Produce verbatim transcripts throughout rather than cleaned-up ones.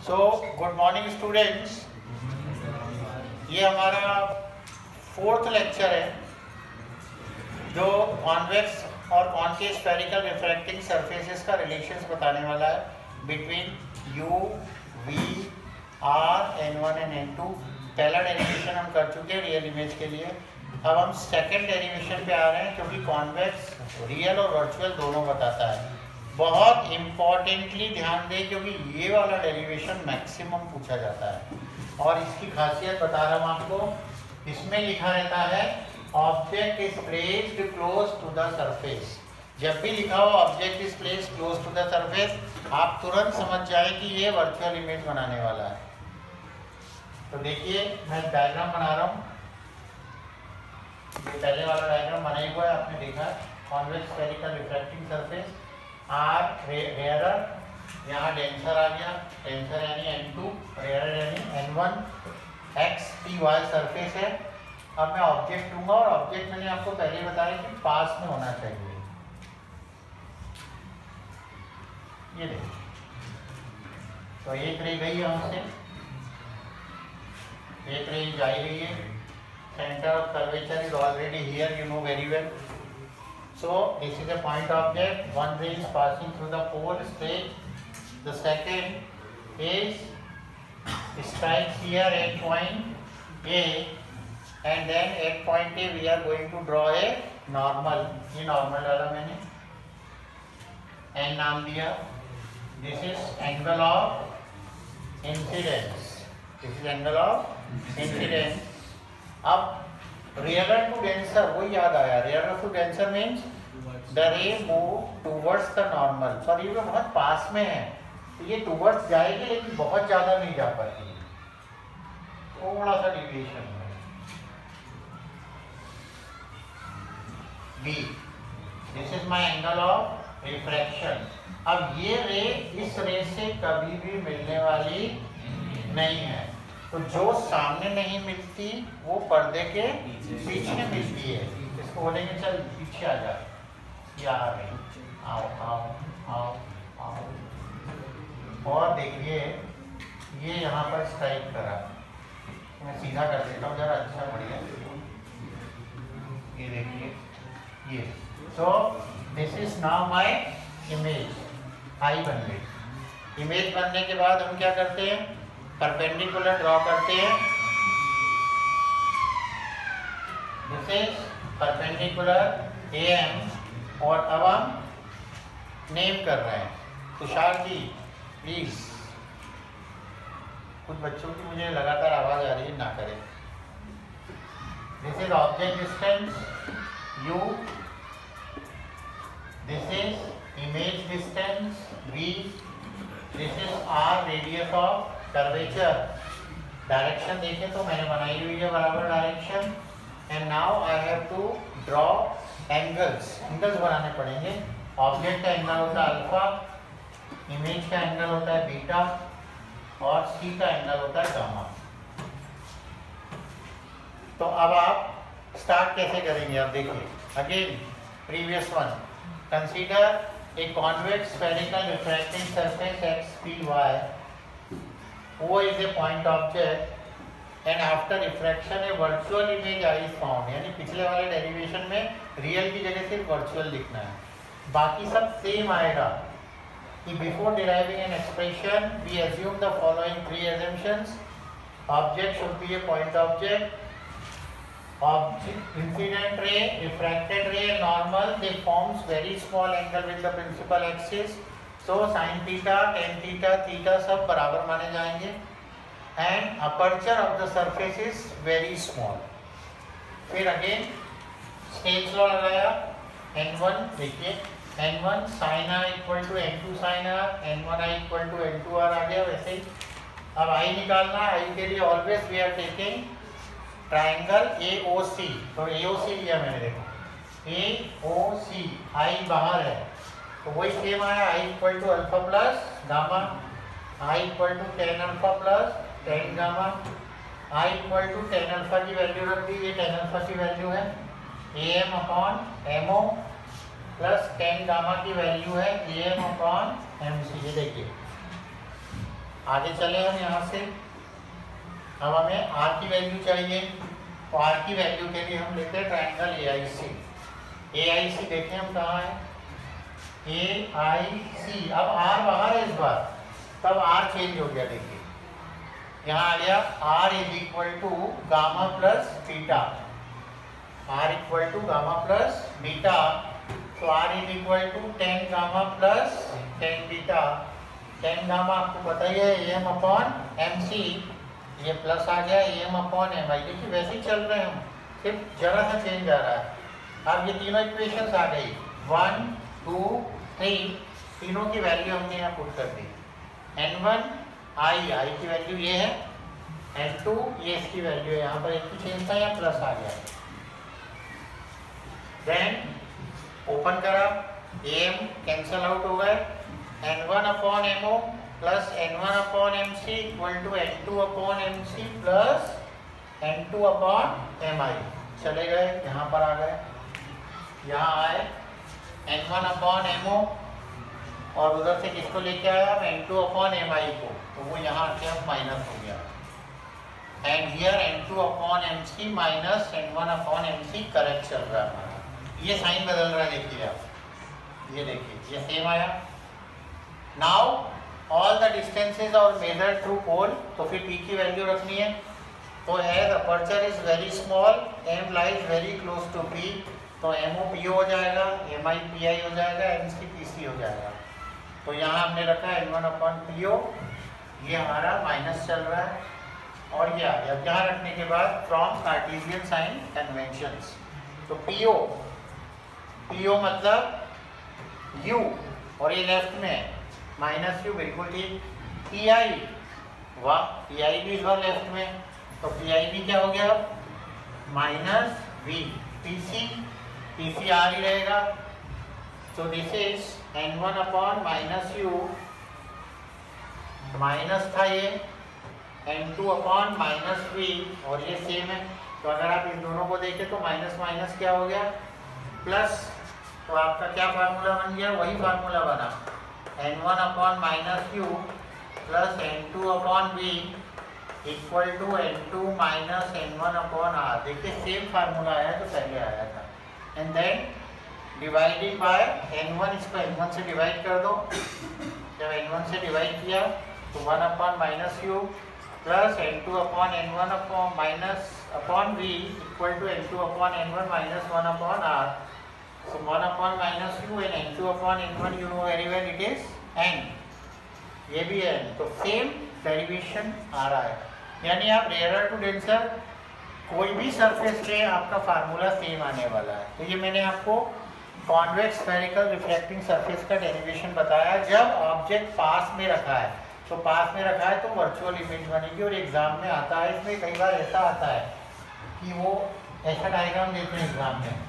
So good morning students, ये हमारा fourth lecture है जो कॉन्वेक्स और कॉन्केव स्फेरिकल रिफ्रैक्टिंग सरफेसेस का रिलेशंस बताने वाला है between U V R N one and N two. पहला डेरिवेशन हम कर चुके हैं रियल इमेज के लिए। अब हम सेकंड डेरिवेशन पे आ रहे हैं क्योंकि कॉन्वेक्स रियल और वर्चुअल दोनों बताता है। बहुत इम्पॉर्टेंटली ध्यान दें क्योंकि ये वाला डेरिवेशन मैक्सिमम पूछा जाता है और इसकी खासियत बता रहा हूँ आपको। इसमें लिखा रहता है object is placed close to the surface. जब भी लिखा हो object is placed close to the surface, आप तुरंत समझ जाए कि ये वर्चुअल इमेज बनाने वाला है। तो देखिए मैं डायग्राम बना रहा हूँ। ये पहले वाला डायग्राम बना ही हुआ है, आपने देखा है। Convex spherical refracting surface are rarer, यहाँ डेंसर आ गया। डेंसर यानी एन टू, रेयरर यानी N one. X P Y surface है। अब मैं ऑब्जेक्ट लूंगा और ऑब्जेक्ट मैंने आपको पहले बताया कि पास में होना चाहिए। ये देखिए, तो एक रे गई यहाँ से, एक रे जा रही है। Centre of curvature is already here, you know very well. So this is a point object. One ray is passing through the pole straight. The second is strikes here at point A, and then at point A we are going to draw a normal. ये normal वाला मैंने n नाम दिया। This is angle of incidence. This is angle of incidence. अब rarer to denser, वही याद आया। Rarer to denser means the ray move towards the normal. पर ये बहुत पास में है तो ये टूवर्ड्स जाएगी लेकिन बहुत ज़्यादा नहीं जा पाती, थोड़ा सा डिविएशन है। B, this is my angle of refraction. अब ये रे इस रे से कभी भी मिलने वाली नहीं है, तो जो सामने नहीं मिलती वो पर्दे के पीछे मिलती है। इसको बोलेंगे चल पीछे आ जा, या आ गई, आओ आओ आओ आओ। और देखिए ये यहाँ पर स्ट्राइक करा, मैं सीधा कर देता हूँ जरा, अच्छा बढ़िया। ये देखिए ये, so this is now my image. I बन गई। इमेज बनने के बाद हम क्या करते हैं, परपेंडिकुलर ड्रॉ करते हैं। This is perpendicular A M. और अब हम नेम कर रहे हैं। तुषार जी प्लीज, कुछ बच्चों की मुझे लगातार आवाज आ रही है, ना करें। This is object distance U, this is image distance V, this is R radius of curvature. Direction देखें तो मैंने बनाई हुई है बराबर direction. And now I have to draw angles. Angles बनाने पड़ेंगे। ऑब्जेक्ट का एंगल होता है अल्फा, इमेज का एंगल होता है बीटा और सी का एंगल होता है गामा। तो अब आप स्टार्ट कैसे करेंगे, अब देखिए। Again previous one, consider a convex spherical refracting surface X P Y. O is a point object and after refraction a virtual image I is found। यानी पिछले वाले डेरिवेशन में रियल की जगह सिर्फ वर्चुअल लिखना है, बाकी सब सेम आएगा। कि before deriving an expression we assume the following three assumptions। Object should be a point object, object incident ray, refracted ray and normal, they forms very small angle with the principal axis। तो sine theta, tan theta, theta सब बराबर माने जाएंगे। And aperture of the surface is very small. फिर again stage law लगाया, N one देखिए, N one sine R equal to N two sine R, N one I equal to N two R आ गया। वैसे ही अब I निकालना। I के लिए always we are taking triangle A O C. तो ए ओ सी लिया मैंने, देखो ए ओ सी, आई बाहर है तो वही सेम आया। I equal to alpha plus gamma, I equal to tan alpha plus tan gamma, I equal to tan alpha की वैल्यू रख दी, ये टेन अल्फा की वैल्यू है। A M upon M O plus tan gamma की value है A M upon M C. ये देखिए आगे चले हम यहाँ से। अब हमें आर की वैल्यू चाहिए, तो आर की वैल्यू के लिए हम लेते हैं triangle A I C. A I सी देखें हम कहाँ है, ए आई सी। अब आर बाहर है इस बार, तब आर चेंज हो गया। देखिए यहाँ आ गया R is equal to gamma plus beta, R equal to gamma plus beta. तो R is equal to tan gamma plus tan beta. Tan gamma आपको पता ही है एम अपॉन एम सी, ये प्लस आ गया एम अपॉन एम आई। देखिए वैसे ही चल रहे हैं हम, सिर्फ जरा सा चेंज आ रहा है। अब ये तीनों इक्वेशंस आ गई, वन टू थ्री, तीनों की वैल्यू हमने यहाँ पुट कर दी। एन वन आई, आई की वैल्यू ये है, एन टू ये इसकी वैल्यू है। यहाँ पर एक ही चेंज था, यहाँ प्लस आ गया। देन ओपन करा, एम कैंसल आउट हो गए, N one upon M O plus N one upon M C equal to N two upon M C plus N two upon M I. चले गए, यहाँ पर आ गए, यहाँ आए N one upon M O और उधर से किसको लेके आया N two upon M I को, तो वो यहाँ आके अब माइनस हो गया। And here N two upon M C minus N one upon M C correct चल रहा है। ये साइन बदल रहा है, देखिए आप, ये देखिए ये सेम आया। Now all the distances are measured through pole, तो फिर पी की वैल्यू रखनी है। तो as aperture is very small, M lies very close to P, तो एम ओ पी हो जाएगा, एम आई पी आई हो जाएगा, एम सी पी सी हो जाएगा। तो यहाँ हमने रखा है N one upon P O, ये हमारा माइनस चल रहा है और ये आ गया। यहाँ रखने के बाद फ्रॉम कार्टेशियन साइन कन्वेंशंस, तो पी ओ, पी ओ मतलब यू और ये लेफ्ट में माइनस यू, बिल्कुल ठीक। पी आई, वाह, पी आई भी इस बार लेफ्ट में, तो पी आई भी क्या हो गया minus V. P C, P C R ही रहेगा, तो this is N one upon minus U, minus था ये, N two upon minus V और ये सेम है। तो अगर आप इन दोनों को देखें तो माइनस माइनस क्या हो गया प्लस, तो आपका क्या फार्मूला बन गया, वही फार्मूला बना, N one upon minus you plus N two upon we equal to N two minus N one upon R. देखिए सेम फार्मूला आया जो पहले आया था। And then divided by N one, इसको एन वन से डिवाइड कर दो। जब एन वन से डिवाइड किया तो one upon minus you plus N two upon N one upon minus upon we equal to N two upon N one minus one upon R. So one upon minus u and n two upon n one, you know very well it is n, ये भी n, तो same derivation आ रहा है। यानी आप rare to denser कोई भी surface ले, आपका फार्मूला सेम आने वाला है। तो ये मैंने आपको कॉन्वेक्स स्फेरिकल रिफ्लेक्टिंग सरफेस का डेरिवेशन बताया। जब ऑब्जेक्ट पास में रखा है, तो पास में रखा है तो वर्चुअल इमेज बनेगी। और एग्जाम में आता है, इसमें कई बार ऐसा आता है कि वो ऐसा डायग्राम देते हैं एग्जाम में,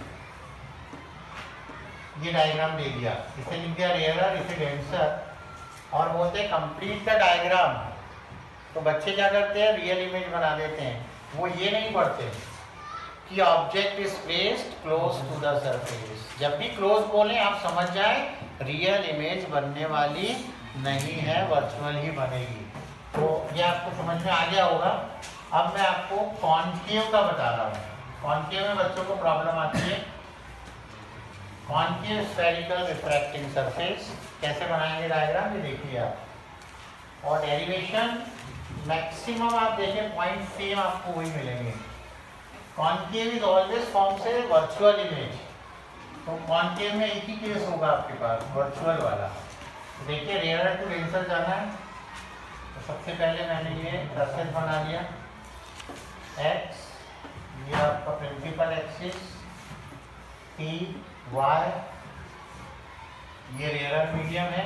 ये डायग्राम दे दिया, इसे लिख दिया रेयर, इसे डेंसर और बोलते हैं कंप्लीट द डायग्राम। तो बच्चे क्या करते हैं, रियल इमेज बना देते हैं। वो ये नहीं पढ़ते कि object is placed close to the surface. जब भी क्लोज बोलें आप समझ जाएं रियल इमेज बनने वाली नहीं है, वर्चुअल ही बनेगी। तो ये आपको समझ में आ गया होगा। अब मैं आपको कॉन्केव का बता रहा हूँ। कॉन्केव में बच्चों को प्रॉब्लम आती है। कॉन्केव स्फेरिकल रिफ्रैक्टिंग सरफेस कैसे बनाएंगे डायग्राम, ये देखिए आप। और डेरिवेशन मैक्सिमम आप देखें पॉइंट सेम आपको वही मिलेंगे। कॉन्केव इज ऑलवेज फॉर्म से वर्चुअल इमेज, तो कॉन्केव में एक ही केस होगा आपके पास, वर्चुअल वाला। तो देखिए रेयर टू डेंसर जाना है, तो सबसे पहले मैंने ये सरफेस बना लिया एक्स, ये आपका प्रिंसिपल एक्सिस, टी वाई, ये रेयर मीडियम है,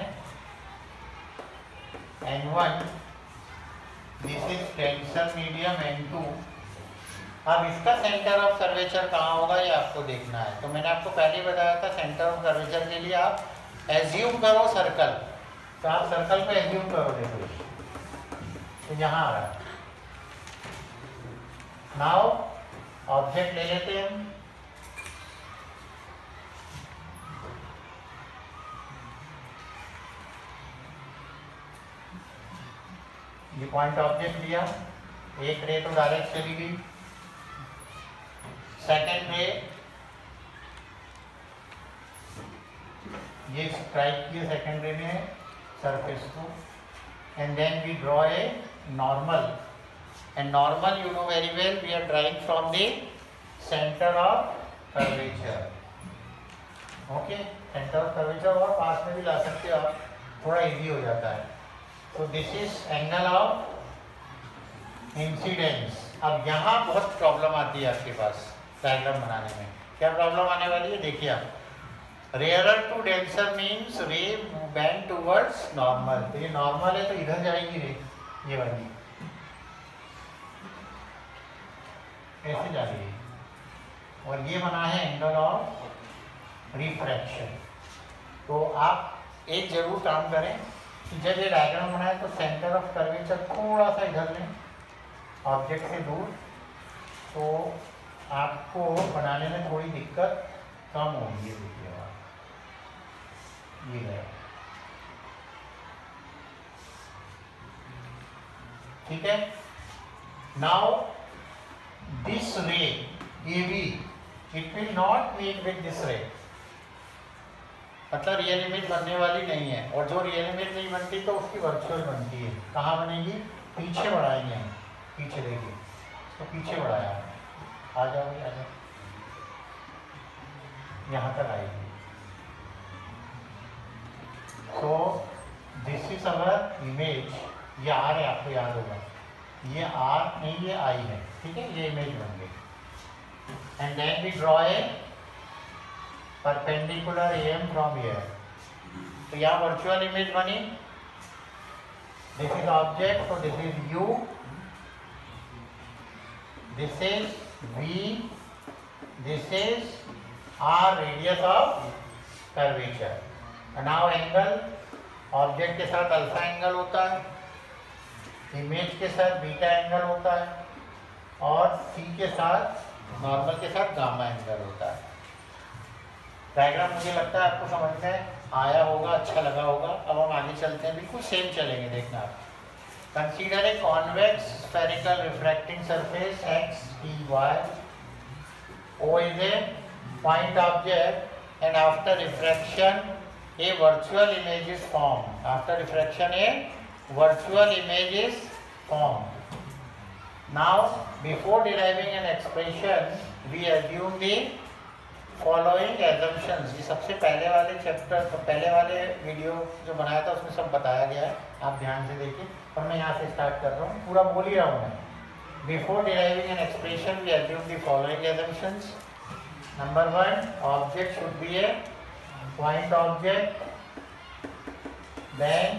N one, this is denser medium N two. अब इसका सेंटर ऑफ कर्वेचर कहाँ होगा ये आपको देखना है। तो मैंने आपको पहले बताया था सेंटर ऑफ कर्वेचर के लिए आप एज्यूम करो सर्कल, तो आप सर्कल को एज्यूम करो। देखो तो यहाँ आ रहा है। नाउ ऑब्जेक्ट ले लेते हैं हम, ये पॉइंट ऑब्जेक्ट लिया, एक रे तो डायरेक्ट चली गई, सेकेंड रे ये स्ट्राइक किए सेकेंड रे में सरफेस को, and then we draw a normal, and normal you know very well we are drawing from the centre of curvature. Okay, centre of curvature और पास में भी ला सकते हो आप, थोड़ा इजी हो जाता है। तो this is angle of incidence. अब यहाँ बहुत प्रॉब्लम आती है आपके पास डायग्राम बनाने में। क्या प्रॉब्लम आने वाली है देखिए आप, rarer to denser means ray bend towards normal. तो ये नॉर्मल है तो इधर जाएगी रे, ये वाली ऐसे जा रही है, और ये बना है एंगल ऑफ रिफ्रैक्शन। तो आप एक जरूर काम करें कि जब ये डायग्राम बनाए तो सेंटर ऑफ कर्वेचर थोड़ा सा इधर लें ऑब्जेक्ट से दूर, तो आपको बनाने में थोड़ी दिक्कत कम होगी। देखिए आप, ये है, ठीक है। Now this ray A B it will not meet with this ray, मतलब रियल इमेज बनने वाली नहीं है, और जो रियल इमेज नहीं बनती तो उसकी वर्चुअल बनती है। कहाँ बनेगी? पीछे बढ़ाएंगे हम, पीछे देखिए तो पीछे बढ़ाया, आ जाओगे आ जाओ, यहाँ तक आएगी। So this is our image, ये आर है, आपको याद होगा, ये आर नहीं ये आई है, ठीक है, ये इमेज बन गई। And then we draw a perpendicular M from here. तो यहाँ वर्चुअल इमेज बनी, दिस इज ऑब्जेक्ट, तो this is U, this is V, this is R radius of curvature. Now angle, object के साथ अल्फा एंगल होता है, image के साथ बीटा एंगल होता है, और सी के साथ नॉर्मल के साथ गामा एंगल होता है। डायग्राम मुझे लगता है आपको समझ में आया होगा, अच्छा लगा होगा। अब हम आगे चलते हैं, बिल्कुल सेम चलेंगे, देखना आप। Consider a convex spherical refracting surface X T Y, O is a point object, and after refraction a virtual image is formed. After refraction a virtual image is formed. Now before deriving an expression we assume the following assumptions. ये सबसे पहले वाले chapter, तो पहले वाले video जो बनाया था उसमें सब बताया गया है, आप ध्यान से देखिए। और मैं यहाँ से स्टार्ट कर रहा हूँ, पूरा बोल ही रहा हूँ मैं। Before deriving an expression we assume the following assumptions. Number one, object should be a point object, then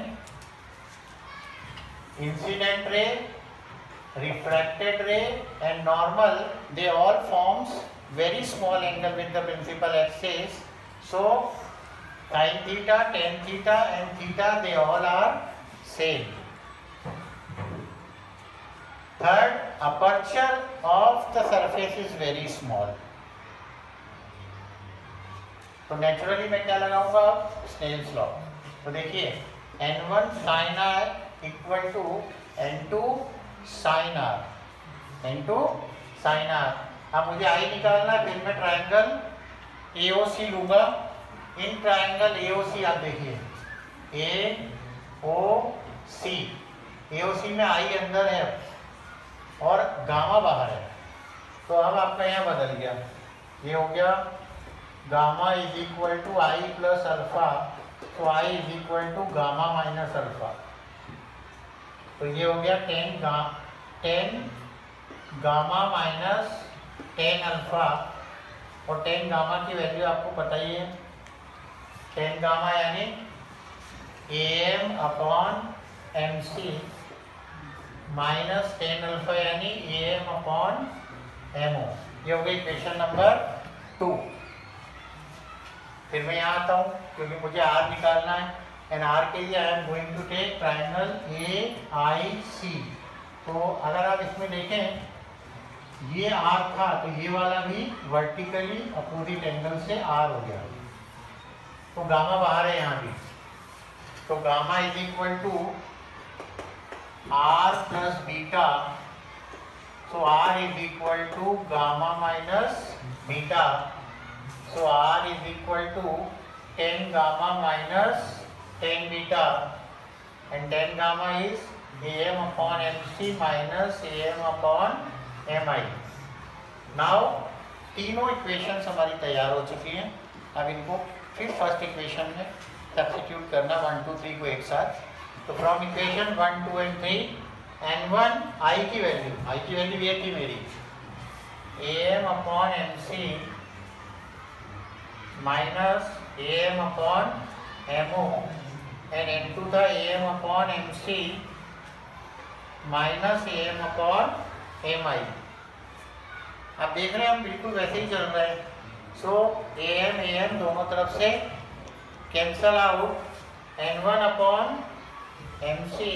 incident ray, refracted ray and normal, they all forms very small angle with the principal axis. So sin theta, tan theta and theta, they all are same. Third, aperture of the surface is very small. तो naturally मैं क्या लगाऊंगा? Snell's law. तो देखिए N one sine R equal to N two sine R, N two sine R. अब मुझे आई निकालना है, फिर मैं ट्रायंगल ए ओ सी लूंगा। इन ट्रायंगल ए ओ सी आप देखिए, ए ओ सी, ए ओ सी में आई अंदर है और गामा बाहर है। तो अब आपका यहाँ बदल गया, ये हो गया gamma is equal to I plus alpha, तो I is equal to gamma minus alpha. तो ये हो गया टेन गा tan gamma minus tan alpha, और टेन गामा की वैल्यू आपको पता ही है, टेन गामा यानी A M upon M C minus tan alpha यानी A M upon M O. ये हो गई इक्वेशन नंबर टू। फिर मैं यहाँ आता हूँ क्योंकि मुझे आर निकालना है, एंड आर के लिए I am going to take triangle A I C. तो अगर आप इसमें देखें, ये आर था तो ये वाला भी वर्टिकली अपोजिट एंगल से आर हो गया, तो गामा बाहर है यहाँ भी। तो gamma is equal to R plus beta, so R is equal to gamma minus beta, so R is equal to ten gamma minus ten beta, and ten gamma is Am upon Mc minus Am upon Mi. Now तीनों equations हमारी तैयार हो चुकी हैं। अब इनको फिर first equation में सब्स्टिट्यूट करना वन टू थ्री को एक साथ। तो from equation one two and three N one I की वैल्यू, आई की वैल्यू ये थी मेरी A M upon M C minus A M upon M O, and N two था A M upon M C minus A M upon M I. आप देख रहे हैं हम बिल्कुल वैसे ही चल रहा है। सो ए एम ए एम दोनों तरफ से cancel out, N one upon M C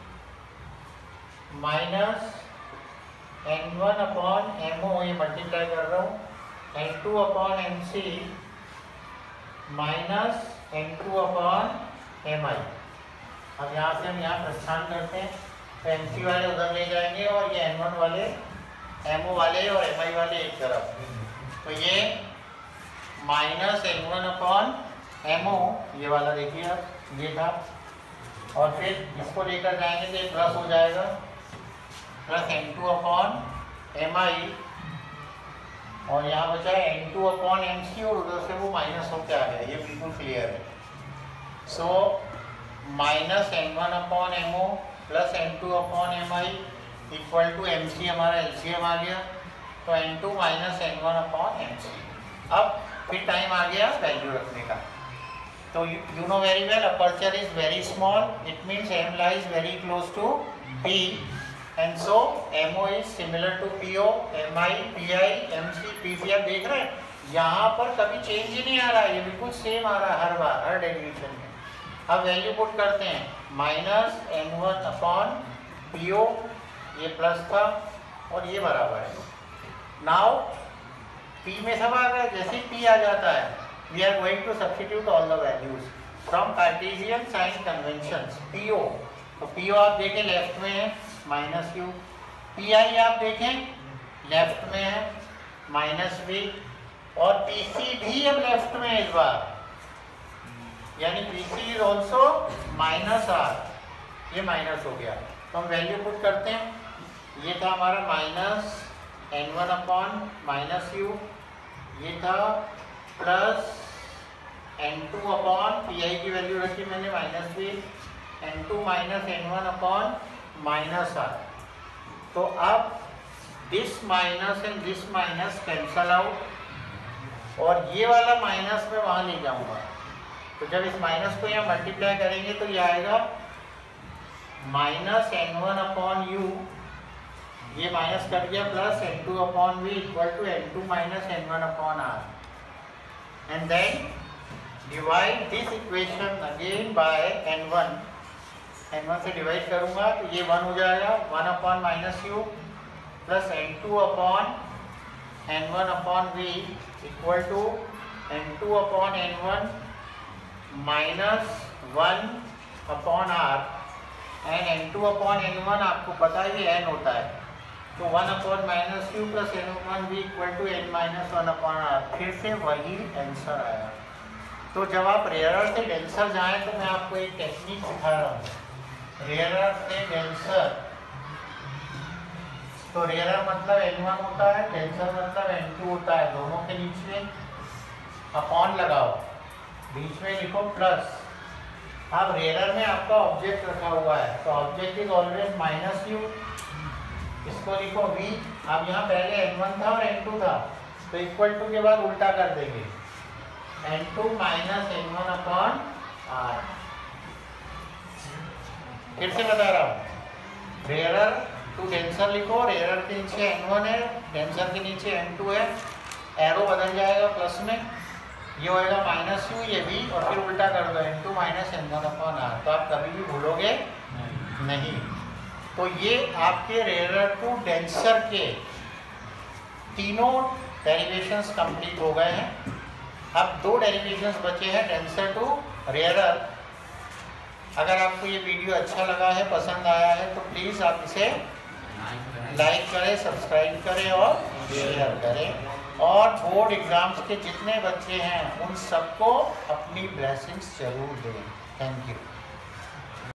minus N one upon M O, ये मल्टीप्लाई कर रहा हूँ, N two upon M C minus N two upon M I. अब यहाँ से हम यहाँ प्रस्थान करते हैं तो एम सी वाले उधर ले जाएंगे और ये एन वन वाले, एम ओ वाले और एम आई वाले एक तरफ। तो ये minus N one upon M O, ये वाला देखिए आप, ये था, और फिर इसको लेकर जाएंगे तो ये प्लस हो जाएगा, plus N two upon M I, और यहाँ बचा है N two upon M C, और उधर से वो माइनस होकर आ गया, ये बिल्कुल क्लियर है। So minus N one upon M O plus N two upon M I equal to M C, हमारा एलसीएम आ गया, तो N two minus N one upon M C. अब फिर टाइम आ गया वैल्यू रखने का। तो you know very well aperture is very small, it means M lies very close to P, and so M O is similar to P O, M I P I M C P C. आप देख रहे हैं यहाँ पर कभी change ही नहीं आ रहा है, ये बिल्कुल सेम आ रहा है हर बार, हर डेरिवेशन में। अब वैल्यू पुट करते हैं, minus N one upon P O, ये प्लस था और ये बराबर है। नाउ P में सब आ गया, जैसे P आ जाता है we are going to substitute all the values from Cartesian sign conventions. P O, तो P O आप देखें लेफ्ट में है माइनस क्यू, P I आप देखें लेफ्ट में है माइनस V, और P C भी अब लेफ्ट में है इस बार, यानी P C is also minus R, ये माइनस हो गया। तो हम वैल्यू पुट करते हैं, ये था हमारा minus N one upon minus u, ये था plus N two upon P I की वैल्यू रखी मैंने minus v, n two minus N one upon minus r. तो अब this minus and this minus cancel out, और ये वाला माइनस मैं वहाँ ले जाऊँगा। तो जब इस माइनस को यहाँ मल्टीप्लाई करेंगे तो ये आएगा minus N one upon u, ये माइनस कट गया, plus N two upon we equal to N two minus N one upon r, and then divide this equation again by N one, n one से divide करूंगा तो ये one हो जाएगा, one upon minus you plus N two upon N one upon we equal to N two upon N one minus one upon r, and N two upon N one आपको पता है ये n होता है, तो one upon minus q plus N one v equal to n minus one upon r. फिर से वही आंसर आया। तो जब आप रेयरर से डेंसर जाएं तो मैं आपको एक टेक्निक सिखा रहा हूँ, रेयरर से डेंसर। तो रेयरर मतलब एन वन होता है, डेंसर मतलब एन टू होता है, दोनों के बीच में अपॉन लगाओ, बीच में लिखो प्लस। अब रेयरर में आपका ऑब्जेक्ट रखा हुआ है, तो object is always minus u, इसको लिखो v। अब यहाँ पहले एन वन था और एन टू था, तो इक्वल टू के बाद उल्टा कर देंगे, n two minus N one upon r. फिर से बता रहा हूँ, रेयरर टू डेंसर लिखो, रेयरर के नीचे एन वन है, डेंसर के नीचे एन टू है, एरो बदल जाएगा प्लस में, ये होएगा माइनस यू, ये v, और फिर उल्टा कर दो n two minus N one upon r. तो आप कभी भी भूलोगे नहीं, नहीं। तो ये आपके रेयरर टू डेंसर के तीनों डेरिवेशंस कंप्लीट हो गए हैं। अब दो डेरिवेशंस बचे हैं डेंसर टू रेयरर। अगर आपको ये वीडियो अच्छा लगा है, पसंद आया है, तो प्लीज़ प्लीज़ आप इसे लाइक करें, सब्सक्राइब करें और शेयर करें। और बोर्ड एग्ज़ाम्स के जितने बच्चे हैं उन सबको अपनी ब्लेसिंग्स जरूर दें। Thank you.